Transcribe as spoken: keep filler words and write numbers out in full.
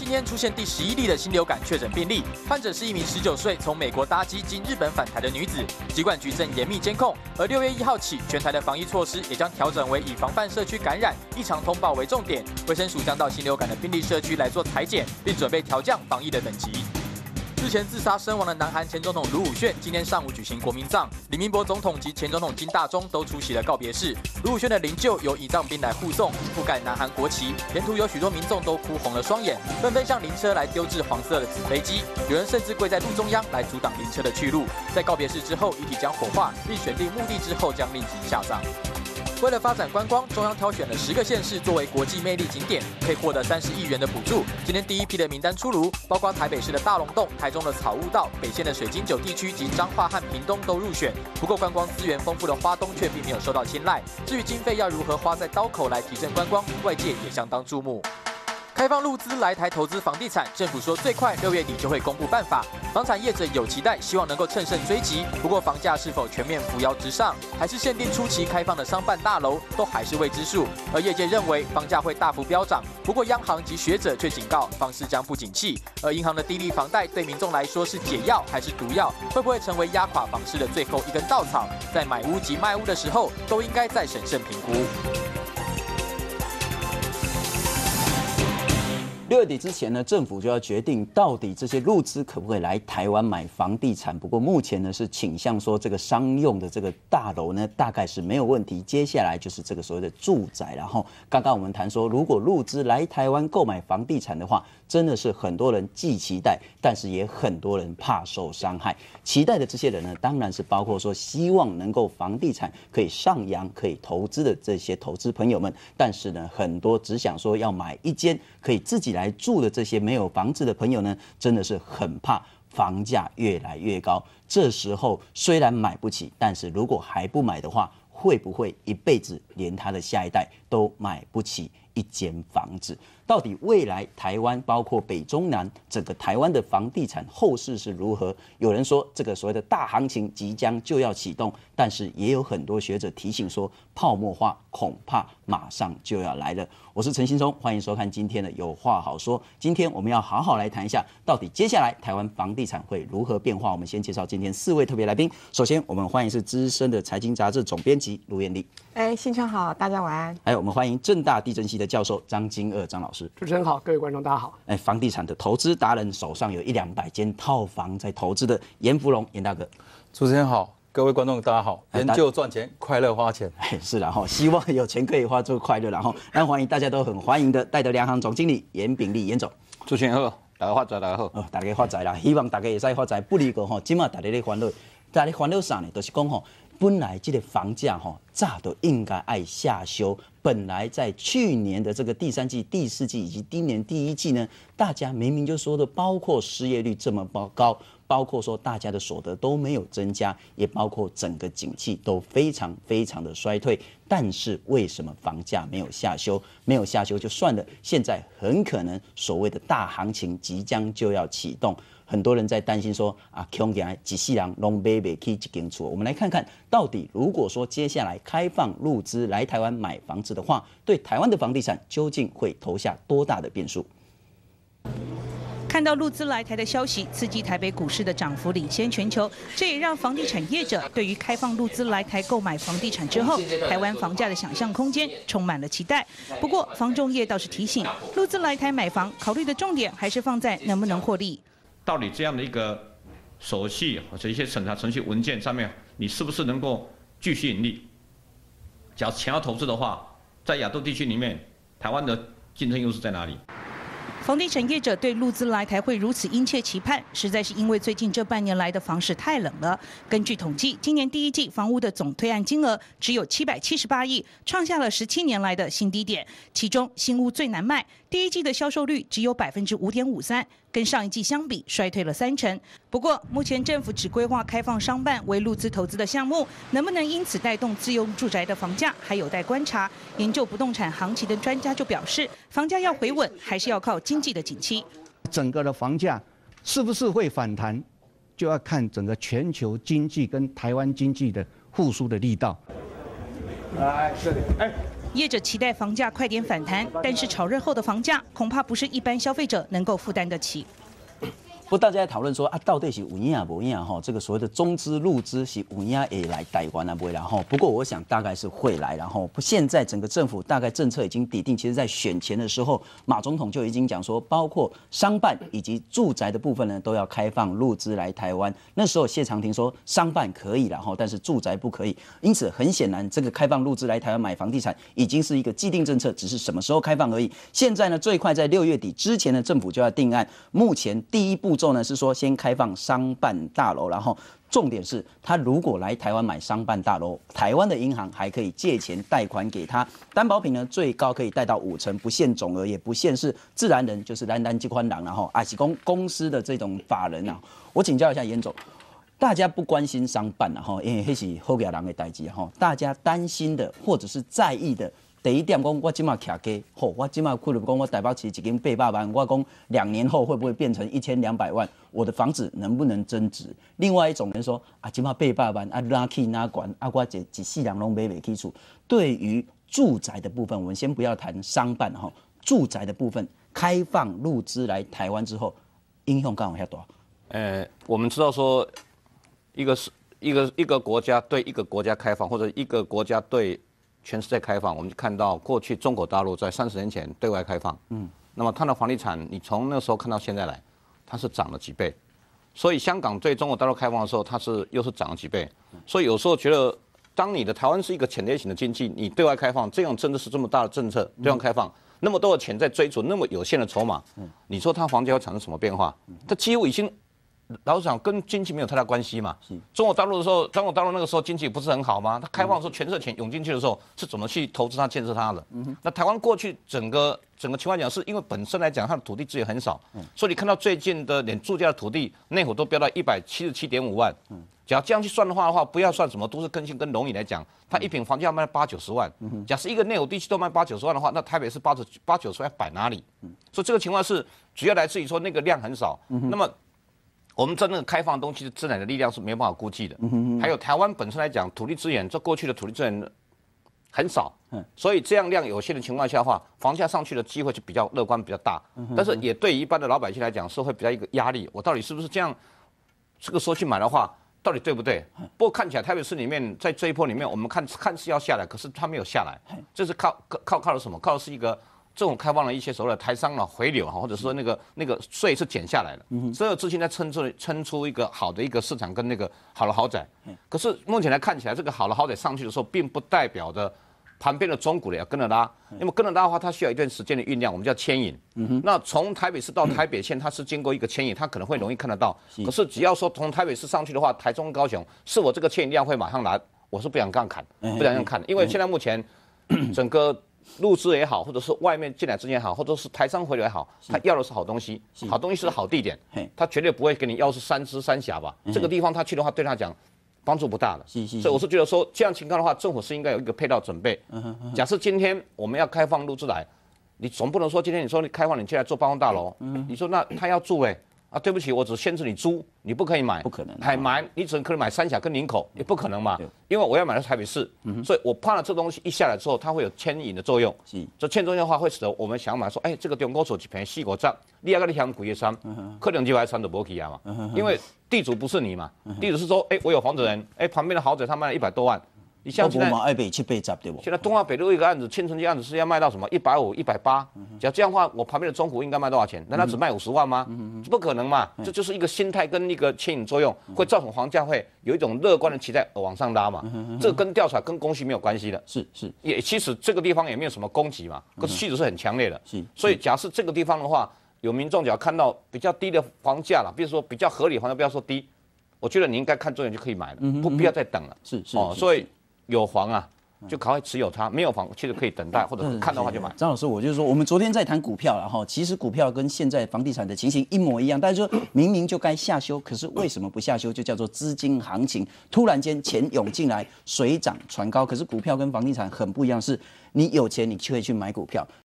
天出现第十一例的新流感确诊病例，患者是一名十九岁从美国搭机经日本返台的女子。疾管局正严密监控，而六月一号起，全台的防疫措施也将调整为以防范社区感染、异常通报为重点。卫生署将到新流感的病例社区来做采检，并准备调降防疫的等级。 日前自杀身亡的南韩前总统卢武铉今天上午举行国民葬，李明博总统及前总统金大中都出席了告别式。卢武铉的灵柩由仪仗兵来护送，覆盖南韩国旗，沿途有许多民众都哭红了双眼，纷纷向灵车来丢掷黄色的纸飞机，有人甚至跪在路中央来阻挡灵车的去路。在告别式之后，遗体将火化，并选定墓地之后将另行下葬。 为了发展观光，中央挑选了十个县市作为国际魅力景点，可以获得三十亿元的补助。今天第一批的名单出炉，包括台北市的大龙洞、台中的草悟道、北县的水晶九地区及彰化和屏东都入选。不过，观光资源丰富的花东却并没有受到青睐。至于经费要如何花在刀口来提振观光，外界也相当注目。 开放陆资来台投资房地产，政府说最快六月底就会公布办法。房产业者有期待，希望能够乘胜追击。不过房价是否全面扶摇直上，还是限定初期开放的商办大楼，都还是未知数。而业界认为房价会大幅飙涨，不过央行及学者却警告房市将不景气。而银行的低利房贷对民众来说是解药还是毒药？会不会成为压垮房市的最后一根稻草？在买屋及卖屋的时候，都应该再审慎评估。 六月底之前呢，政府就要决定到底这些陆资可不可以来台湾买房地产。不过目前呢是倾向说这个商用的这个大楼呢大概是没有问题。接下来就是这个所谓的住宅。然后刚刚我们谈说，如果陆资来台湾购买房地产的话，真的是很多人既期待，但是也很多人怕受伤害。期待的这些人呢，当然是包括说希望能够房地产可以上扬、可以投资的这些投资朋友们。但是呢，很多只想说要买一间可以自己来 来住的这些没有房子的朋友呢，真的是很怕房价越来越高。这时候虽然买不起，但是如果还不买的话，会不会一辈子连他的下一代都买不起一间房子？到底未来台湾包括北中南整个台湾的房地产后市是如何？有人说这个所谓的大行情即将就要启动，但是也有很多学者提醒说，泡沫化恐怕马上就要来了。我是陈兴忠，欢迎收看今天的有话好说。今天我们要好好来谈一下，到底接下来台湾房地产会如何变化。我们先介绍今天四位特别来宾。首先，我们欢迎是资深的财经杂志总编辑卢燕丽。 哎，新昌好，大家晚安。 还有我们欢迎政大地震系的教授张金锷张老师。 主持人好，各位观众大家好。 哎，房地产的投资达人，手上有一两百间套房在投资的严福龙严大哥。 主持人好，各位观众大家好。研究赚钱，快乐花钱。 哎，是然后希望有钱可以花就快乐，然后那欢迎大家都很欢迎的戴德梁行总经理严炳立严总。 主持人好，大家发财，大家好。 哦，大家发财啦！希望大家会使发财，不离个吼，今嘛大家咧烦恼，大家烦恼啥呢？就是讲吼。 本来这个房价哈，早都应该爱下修。本来在去年的这个第三季、第四季以及今年第一季呢，大家明明就说的，包括失业率这么高，包括说大家的所得都没有增加，也包括整个景气都非常非常的衰退。但是为什么房价没有下修？没有下修就算了，现在很可能所谓的大行情即将就要启动。 很多人在担心说啊，恐惊一世人拢买不起一间厝。我们来看看到底，如果说接下来开放入资来台湾买房子的话，对台湾的房地产究竟会投下多大的变数？ 看到陆资来台的消息，刺激台北股市的涨幅领先全球，这也让房地产业者对于开放陆资来台购买房地产之后，台湾房价的想象空间充满了期待。不过，房仲业倒是提醒，陆资来台买房考虑的重点还是放在能不能获利。 到底这样的一个手续或者一些审查程序文件上面，你是不是能够具吸引力？假如钱要投资的话，在亚洲地区里面，台湾的竞争优势在哪里？ 房地产业者对陆资来台会如此殷切期盼，实在是因为最近这半年来的房市太冷了。根据统计，今年第一季房屋的总推案金额只有七百七十八亿，创下了十七年来的新低点。其中新屋最难卖，第一季的销售率只有百分之五点五三，跟上一季相比衰退了三成。不过，目前政府只规划开放商办为陆资投资的项目，能不能因此带动自用住宅的房价，还有待观察。研究不动产行情的专家就表示，房价要回稳，还是要靠经济的景气。 整个的房价是不是会反弹，就要看整个全球经济跟台湾经济的复苏的力道。 来这里，哎。 业者期待房价快点反弹，但是炒热后的房价恐怕不是一般消费者能够负担得起。 不过大家在讨论说啊，到底是有影啊无影哈？这个所谓的中资陆资是有影也来台湾啊不会啦哈？不过我想大概是会来，然后现在整个政府大概政策已经拟定，其实在选前的时候，马总统就已经讲说，包括商办以及住宅的部分呢，都要开放陆资来台湾。那时候谢长廷说商办可以啦哈，但是住宅不可以。因此很显然，这个开放陆资来台湾买房地产已经是一个既定政策，只是什么时候开放而已。现在呢，最快在六月底之前呢，政府就要定案。目前第一步。步骤呢是说先开放商办大楼，然后重点是他如果来台湾买商办大楼，台湾的银行还可以借钱贷款给他，担保品呢最高可以贷到五成，不限总额，也不限是自然人，就是咱咱这款人，然后还是公公司的这种法人啊。我请教一下严总，大家不关心商办啊，因为那是好家人的代志哈，大家担心的或者是在意的。第一点讲，我今嘛徛家，吼，我今嘛可能讲我台北市一间八百万，我讲两年后会不会变成一千两百万？我的房子能不能增值？另外一种人说啊，今嘛八百万啊，哪去哪管啊，我一一世人拢买不起厝。对于住宅的部分，我们先不要谈商办哈，住宅的部分开放入资来台湾之后，影响刚好遐大。 呃，我们知道说，一个是一个一个国家对一个国家开放，或者一个国家对全世界开放，我们就看到过去中国大陆在三十年前对外开放，嗯，那么它的房地产，你从那时候看到现在来，它是涨了几倍，所以香港对中国大陆开放的时候，它是又是涨了几倍，所以有时候觉得，当你的台湾是一个潜跌型的经济，你对外开放，这样真的是这么大的政策，对外开放，那么多的钱在追逐那么有限的筹码，你说它房价会产生什么变化？它几乎已经。老实讲，跟经济没有太大关系嘛。中国大陆的时候，中国大陆那个时候经济不是很好吗？它开放的时候，全社钱涌进去的时候，是怎么去投资它、建设它的？嗯、那台湾过去整个整个情况讲，是因为本身来讲，它的土地资源很少，嗯、所以你看到最近的连住家的土地内湖都飙到一百七十七点五万。嗯、假如这样去算的话的话，不要算什么都市更新跟龙椅来讲，它一坪房价卖八九十万。嗯、假设一个内湖地区都卖八九十万的话，那台北市八九八九十万摆哪里？嗯、所以这个情况是主要来自于说那个量很少。嗯、那么我们在那个开放的东西的自然的力量是没有办法估计的，嗯、还有台湾本身来讲，土地资源，这过去的土地资源很少，嗯、所以这样量有限的情况下的话，房价上去的机会就比较乐观，比较大。嗯、但是也对于一般的老百姓来讲，是会比较一个压力。我到底是不是这样？这个时候去买的话，到底对不对？不过看起来台北市里面在这一波里面，我们看看是要下来，可是它没有下来，这是靠靠靠的什么？靠的是一个。这种开放了一些所谓的台商的回流哈，或者说那个那个税是减下来的，嗯、所有资金在撑出撑出一个好的一个市场跟那个好的豪宅。嗯、可是目前来看起来，这个好的豪宅上去的时候，并不代表的旁边的中古的要跟着拉，因为跟着拉的话，它需要一段时间的酝酿，我们叫牵引。嗯、那从台北市到台北县，它是经过一个牵引，它可能会容易看得到。嗯、可是只要说从台北市上去的话，台中、高雄，是否这个牵引量会马上来？我是不想这样看，不想这样看，因为现在目前整个。入资也好，或者是外面进来资金也好，或者是台商回流也好，他要的是好东西，好东西是好地点，他绝对不会给你要是三芝三峡吧？这个地方他去的话，对他讲帮助不大的。所以我是觉得说，这样情况的话，政府是应该有一个配套准备。假设今天我们要开放入资来，你总不能说今天你说你开放你进来做办公大楼，你说那他要住哎、欸。啊，对不起，我只限制你租，你不可以买， 不可能， 还买，你只可以买三峡跟林口，也不可能嘛，因为我要买的是台北市，嗯、所以我怕了这东西一下来之后，它会有牵引的作用，这牵引作用的话，会使得我们想买说，哎，这个中国所一平四五十，你要跟你想贵的山，可能就来山都不起啊嘛，嗯、因为地主不是你嘛，嗯、地主是说，哎，我有房子人，哎，旁边的豪宅他卖了一百多万。你像现在爱北七倍对不？ 现在东华北路一个案子，千城街案子是要卖到什么一百五、一百八？只要这样的话，我旁边的中古应该卖多少钱？难道只卖五十万吗？嗯、不可能嘛！嗯、这就是一个心态跟一个牵引作用，会造成房价会有一种乐观的期待而往上拉嘛。嗯、这个跟调查跟供需没有关系的。 是是， 也其实这个地方也没有什么供给嘛，可是需求是很强烈的。是，所以假设这个地方的话，有民众只要看到比较低的房价了，比如说比较合理的房价，不要说低，我觉得你应该看中眼就可以买了，不必要再等了。 是是哦，所以有房啊。就赶快持有它，没有房其实可以等待，或者看的话就买。 张老师，我就是说，我们昨天在谈股票了哈，其实股票跟现在房地产的情形一模一样，但是说明明就该下修，可是为什么不下修？就叫做资金行情，突然间钱涌进来，水涨船高。可是股票跟房地产很不一样，是你有钱你就可以去买股票。